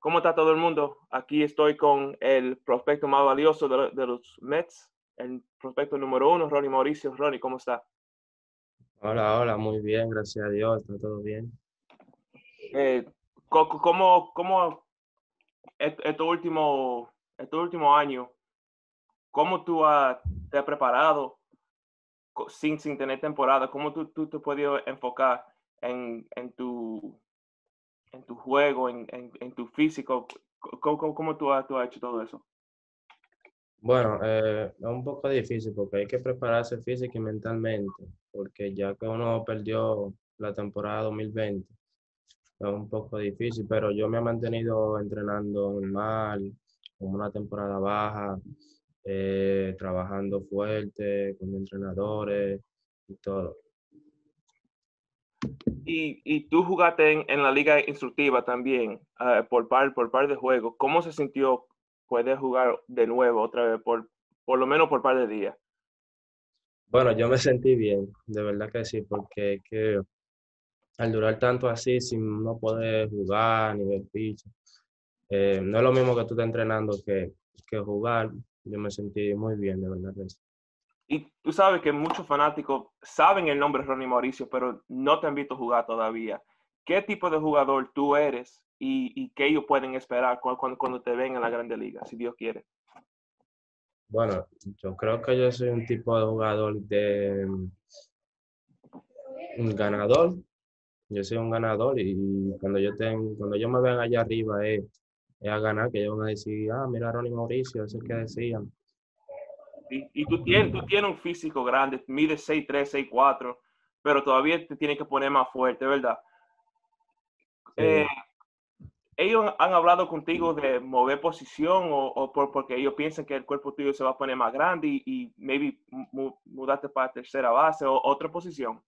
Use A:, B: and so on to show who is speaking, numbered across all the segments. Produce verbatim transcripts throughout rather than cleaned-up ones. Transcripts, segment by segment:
A: ¿Cómo está todo el mundo? Aquí estoy con el prospecto más valioso de, lo- de los Mets, el prospecto número uno, Ronnie Mauricio. Ronnie, ¿cómo está?
B: Hola, hola, muy bien, gracias a Dios, está todo bien.
A: Eh, co- co- ¿Cómo, cómo est- estos últimos estos últimos años, cómo tú has- te has preparado co- sin, sin tener temporada? ¿Cómo tú, tú te has podido enfocar en, en tu, en tu juego, en, en, en tu físico? ¿Cómo, cómo, cómo tú has, tú has hecho todo eso?
B: Bueno, eh, es un poco difícil porque hay que prepararse física y mentalmente, porque ya que uno perdió la temporada dos mil veinte, es un poco difícil, pero yo me he mantenido entrenando normal, con una temporada baja, eh, trabajando fuerte con entrenadores y todo.
A: Y, y tú jugaste en, en la liga instructiva también, eh, por par, por par de juegos. ¿Cómo se sintió poder jugar de nuevo otra vez, por, por lo menos por par de días?
B: Bueno, yo me sentí bien, de verdad que sí, porque es que al durar tanto así, sin no poder jugar ni ver pitch, Eh, no es lo mismo que tú estás entrenando que, que jugar. Yo me sentí muy bien, de verdad que sí.
A: Y tú sabes que muchos fanáticos saben el nombre Ronnie Mauricio, pero no te han visto jugar todavía. ¿Qué tipo de jugador tú eres y, y qué ellos pueden esperar cu- cuando, cuando te ven en la Grande Liga, si Dios quiere?
B: Bueno, yo creo que yo soy un tipo de jugador de un ganador. Yo soy un ganador y cuando yo tengo, cuando yo me ven allá arriba es, es a ganar, que ellos van a decir, ah, mira a Ronnie Mauricio, eso es que decían.
A: Y, y tú, tienes, tú tienes un físico grande, mides seis tres seis cuatro, pero todavía te tienes que poner más fuerte, ¿verdad? Eh,
B: Sí.
A: ¿Ellos han hablado contigo de mover posición o, o por, porque ellos piensan que el cuerpo tuyo se va a poner más grande y, y maybe mu- mudarte para tercera base o otra posición?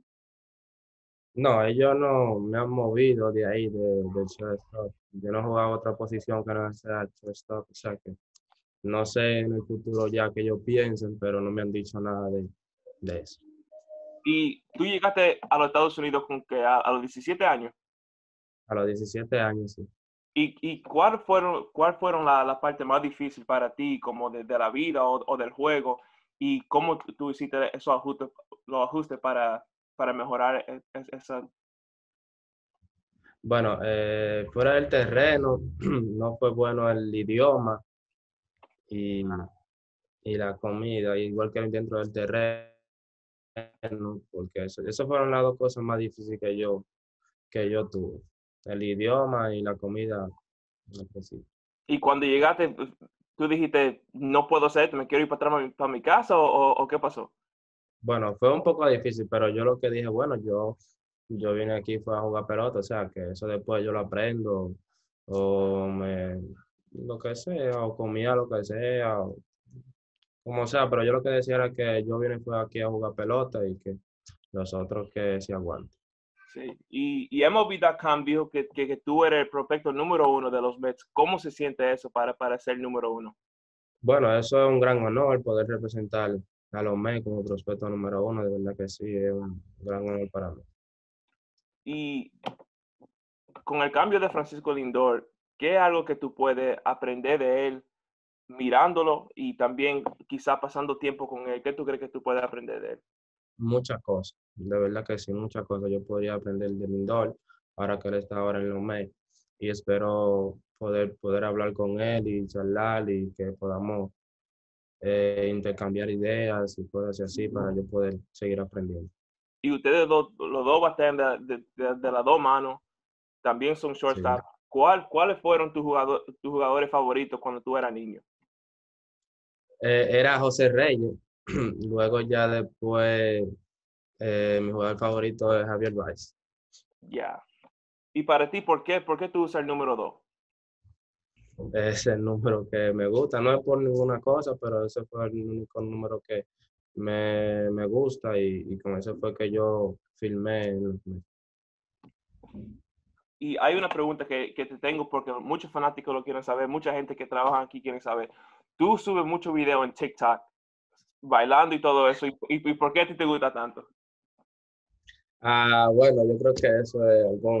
B: No, ellos no me han movido de ahí, de, del shortstop. Yo no he jugado otra posición que no sea el shortstop, o sea que no sé en el futuro ya que ellos piensen, pero no me han dicho nada de, de eso.
A: Y tú llegaste a los Estados Unidos con que a, a los diecisiete años.
B: A los diecisiete años, sí.
A: ¿Y, y cuál fueron, cuál fueron la, la parte más difícil para ti, como de, de la vida o, o, del juego? ¿Y cómo tú, tú hiciste esos ajustes, los ajustes para, para mejorar e, e, esa?
B: Bueno, eh, fuera del terreno, no fue bueno el idioma y, y la comida, igual que dentro del terreno, porque eso, eso fueron las dos cosas más difíciles que yo, que yo tuve. El idioma y la comida, no sé si.
A: Y cuando llegaste, tú dijiste, no puedo hacer esto, me quiero ir para atrás para mi, para mi casa o, o, o qué pasó?
B: Bueno, fue un poco difícil, pero yo lo que dije, bueno, yo, yo vine aquí fue a jugar pelota, o sea, que eso después yo lo aprendo, o me, lo que sea, o comía lo que sea, o como sea, pero yo lo que decía era que yo vine fue aquí a jugar pelota y que los otros que se aguanten.
A: Sí. Y, y M L B punto com dijo que, que, que, tú eres el prospecto número uno de los Mets. ¿Cómo se siente eso para, para ser número uno?
B: Bueno, eso es un gran honor poder representar a los Mets como prospecto número uno, de verdad que sí, es un gran honor para mí.
A: Y con el cambio de Francisco Lindor, ¿qué es algo que tú puedes aprender de él mirándolo y también quizá pasando tiempo con él? ¿Qué tú crees que tú puedes aprender de él?
B: Muchas cosas, de verdad que sí, muchas cosas yo podría aprender de Lindor, ahora que él está ahora en los Mets, y espero poder, poder hablar con él y charlar y que podamos eh, intercambiar ideas y cosas así para yo poder seguir aprendiendo.
A: Y ustedes dos, los dos batean de, de, de, de las dos manos, también son
B: Sí.
A: shortstop. ¿Cuál, ¿Cuáles fueron tus, jugador, tus jugadores favoritos cuando tú eras niño?
B: Eh, era José Reyes, luego ya después eh, mi jugador favorito es Javier Baez.
A: Ya. Yeah. Y para ti, ¿por qué, ¿por qué tú usas el número dos?
B: Es el número que me gusta, no es por ninguna cosa, pero ese fue el único número que me, me gusta y, y con ese fue que yo filmé. en-
A: Y hay una pregunta que, que te tengo porque muchos fanáticos lo quieren saber, mucha gente que trabaja aquí quiere saber. Tú subes muchos videos en TikTok bailando y todo eso, ¿y, y, y por qué a ti te gusta tanto?
B: Ah, bueno, yo creo que eso es algo,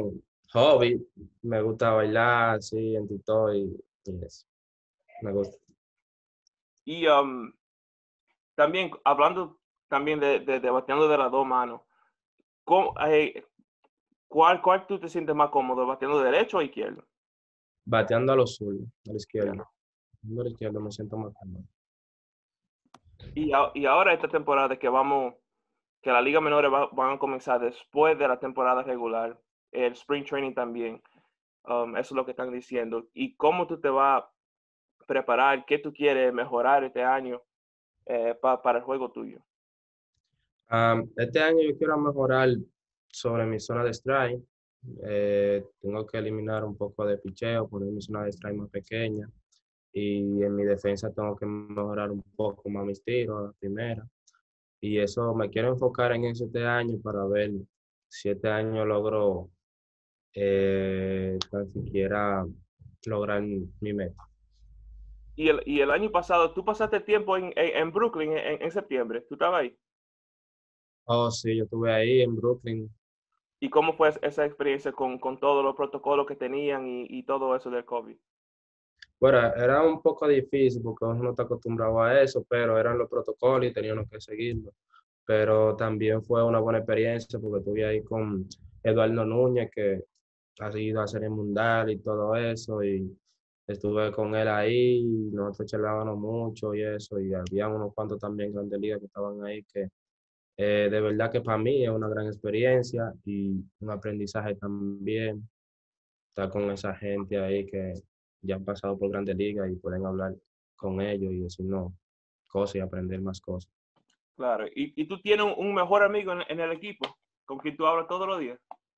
B: hobby, me gusta bailar, sí, en TikTok y, y eso, me gusta.
A: Y um, también, hablando también de, de, de bateando de las dos manos, ¿cómo, eh, ¿cuál, cuál tú te sientes más cómodo, bateando derecho o izquierdo?
B: Bateando a los zurdos, a la
A: Ya.
B: izquierda. A la izquierda me siento más cómodo.
A: Y, a- y ahora esta temporada que vamos, que la Liga Menores va- van a comenzar después de la temporada regular, el Spring Training también, um, eso es lo que están diciendo. ¿Y cómo tú te vas a preparar? ¿Qué tú quieres mejorar este año eh, pa- para el juego tuyo?
B: Am, este año yo quiero mejorar sobre mi zona de strike. Eh, tengo que eliminar un poco de picheo, poner mi zona de strike más pequeña. Y en mi defensa tengo que mejorar un poco más mis tiros a la primera. Y eso me quiero enfocar en eso este año para ver si este año logro eh, tan siquiera lograr mi meta.
A: Y el, y el año pasado, tú pasaste tiempo en, en, en Brooklyn en, en septiembre, ¿tú estabas ahí?
B: Oh, sí, yo estuve ahí en Brooklyn.
A: ¿Y cómo fue esa experiencia con, con todos los protocolos que tenían y, y todo eso del COVID?
B: Bueno, era un poco difícil porque uno no está acostumbrado a eso, pero eran los protocolos y teníamos que seguirlos. Pero también fue una buena experiencia porque estuve ahí con Eduardo Núñez, que ha ido a hacer el mundial y todo eso, y estuve con él ahí, y nosotros charlábamos mucho y eso, y había unos cuantos también grandes ligas que estaban ahí, que eh, de verdad que para mí es una gran experiencia y un aprendizaje también estar con esa gente ahí que ya han pasado por grandes ligas y pueden hablar con ellos y decirnos cosas y aprender más cosas.
A: Claro. ¿Y, y tú tienes un, un mejor amigo en, en el equipo con quien tú hablas todos los días?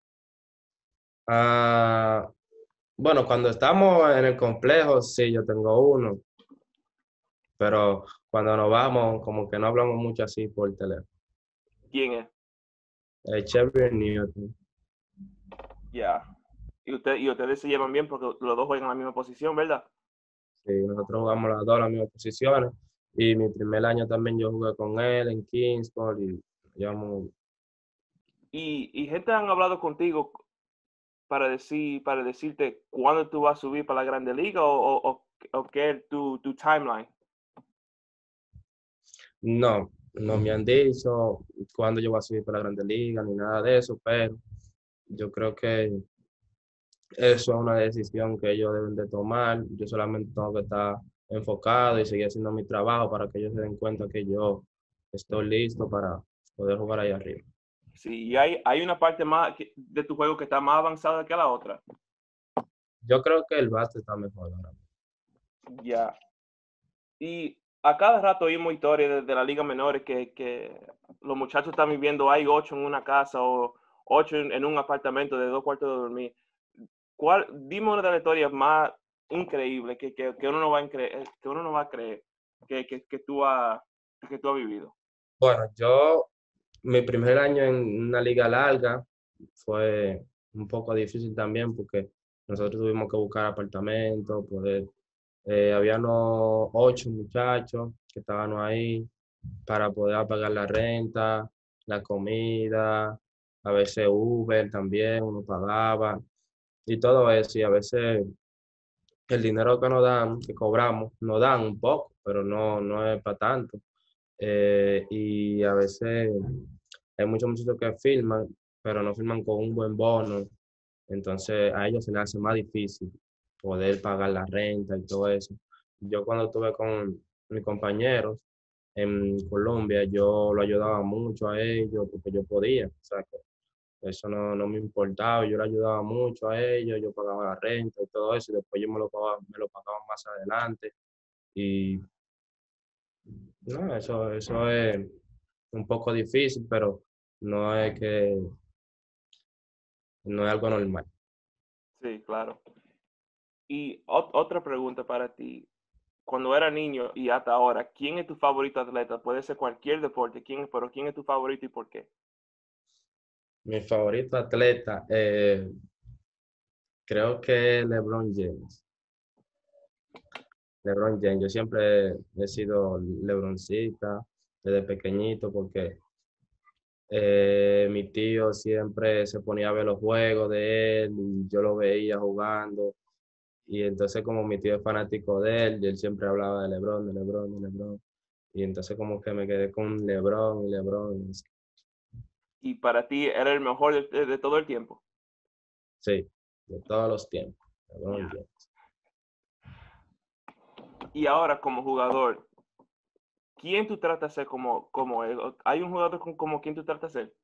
B: Ah, bueno, cuando estamos en el complejo, sí, yo tengo uno, pero cuando nos vamos, como que no hablamos mucho así por teléfono.
A: ¿Quién es?
B: El Chevy Newton.
A: Ya. Y, usted, y ustedes se llevan bien porque los dos juegan en la misma posición, ¿verdad?
B: Sí, nosotros jugamos las dos las mismas posiciones. Y mi primer año también yo jugué con él en Kingsport y llevamos.
A: Y, y gente han hablado contigo para decir, para decirte cuándo tú vas a subir para la Grande Liga o, o, o, o qué es tu, tu timeline.
B: No, no me han dicho cuándo yo voy a subir para la Grande Liga ni nada de eso, pero yo creo que eso es una decisión que ellos deben de tomar. Yo solamente tengo que estar enfocado y seguir haciendo mi trabajo para que ellos se den cuenta que yo estoy listo para poder jugar ahí arriba.
A: Sí, y hay, hay una parte más que- de tu juego que está más avanzada que la otra.
B: Yo creo que el bate está mejor ahora.
A: Ya. Y a cada rato oímos historias de, de la Liga Menores que, que los muchachos están viviendo, hay ocho en una casa o ocho en, en un apartamento de dos cuartos de dormir. ¿Cuál, dime una de las historias más increíbles que, que, que uno no va a creer, que uno no va a creer que, que, que tú has, que tú has vivido.
B: Bueno, yo, mi primer año en una liga larga fue un poco difícil también porque nosotros tuvimos que buscar apartamentos, poder, eh, habíamos ocho muchachos que estaban ahí para poder pagar la renta, la comida, a veces Uber también uno pagaba y todo eso. Y a veces el dinero que nos dan, que cobramos, nos dan un poco, pero no, no es para tanto. Eh, y a veces hay muchos muchachos que firman, pero no firman con un buen bono. Entonces a ellos se les hace más difícil poder pagar la renta y todo eso. Yo cuando estuve con mis compañeros en Colombia, yo lo ayudaba mucho a ellos porque yo podía. O sea, que eso no, no me importaba, yo le ayudaba mucho a ellos, yo pagaba la renta y todo eso, y después yo me lo pagaba, me lo pagaba más adelante. Y no, eso, eso es un poco difícil, pero no es que no es algo normal.
A: Sí, claro. Y ot- otra pregunta para ti. Cuando era niño y hasta ahora, ¿quién es tu favorito atleta? Puede ser cualquier deporte, ¿quién, pero ¿quién es tu favorito y por qué?
B: Mi favorito atleta, eh, creo que es LeBron James. LeBron James, yo siempre he sido LeBroncita desde pequeñito porque Eh, mi tío siempre se ponía a ver los juegos de él y yo lo veía jugando. Y entonces como mi tío es fanático de él, y él siempre hablaba de LeBron, de LeBron, de LeBron. Y entonces como que me quedé con LeBron y LeBron. y así.
A: Y para ti era el mejor de, de- de todo el tiempo.
B: Sí, de todos los tiempos.
A: Ya.
B: LeBron James.
A: Y ahora como jugador, ¿quién tú tratas de ser como, como él? ¿O ¿Hay un jugador con- como quien tú tratas de ser?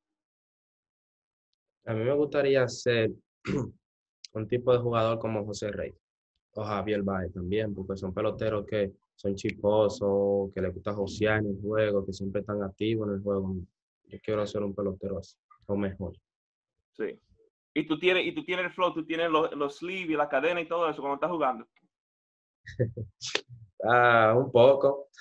B: A mí me gustaría ser un tipo de jugador como José Rey o Javier Baez también, porque son peloteros que son chiposos, que les gusta josear en el juego, que siempre están activos en el juego. Yo quiero ser un pelotero así, o mejor.
A: Sí. Y tú tienes, y tú tienes el flow, tú tienes los, los sleeves y la cadena y todo eso cuando estás jugando.
B: Ah, un poco.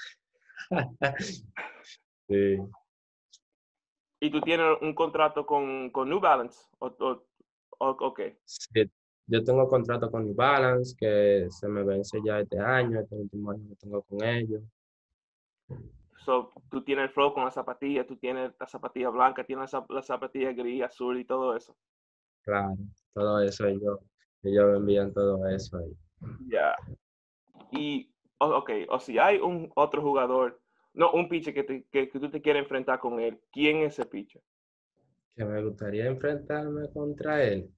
B: Sí.
A: Y tú tienes un contrato con, con New Balance. O, o, o- ok.
B: Sí, yo tengo contrato con New Balance que se me vence ya este año, este último año que tengo con ellos.
A: So, tú tienes el flow con la zapatilla, tú tienes la zapatilla blanca, tienes la, zap- la zapatilla gris, azul y todo eso.
B: Claro, todo eso ellos, ellos me envían todo eso ahí.
A: Ya. Y, o- ok, o si hay un otro jugador, no, un pitcher que, te- que, que tú te quieres enfrentar con él, ¿quién es ese pitcher?
B: Que me gustaría enfrentarme contra él.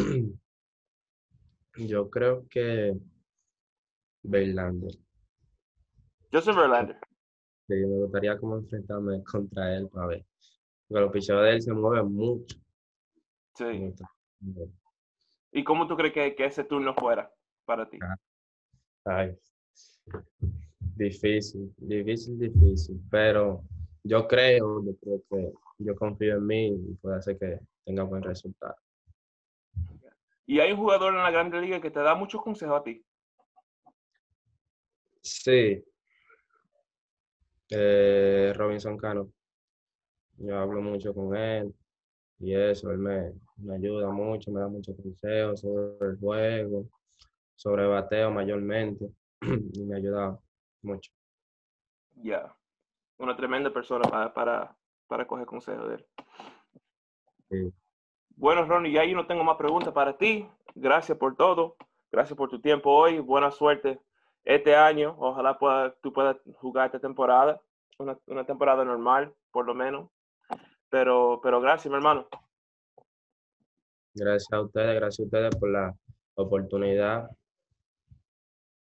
B: Yo creo que Verlander.
A: Joseph Verlander.
B: Sí, me gustaría como enfrentarme contra él para ver. Porque los picheos de él se mueven mucho. Me
A: Sí.
B: gusta.
A: ¿Y cómo tú crees que, que ese turno fuera para ti?
B: Ay, difícil, difícil, difícil. Pero yo creo, yo creo que yo confío en mí y puede hacer que tenga buen resultado.
A: Y hay un jugador en la Grande Liga que te da muchos consejos a ti.
B: Sí, eh, Robinson Cano. Yo hablo mucho con él y eso, él me, me ayuda mucho, me da muchos consejos sobre el juego, sobre bateo mayormente, y me ayuda mucho.
A: Ya. Una tremenda persona para, para, para coger consejos de él.
B: Sí,
A: Bueno, Ronnie, ya yo no tengo más preguntas para ti. Gracias por todo. Gracias por tu tiempo hoy. Buena suerte este año. Ojalá pueda, tú puedas jugar esta temporada. Una, una temporada normal, por lo menos. Pero, pero gracias, mi hermano.
B: gracias a ustedes, gracias a ustedes por la oportunidad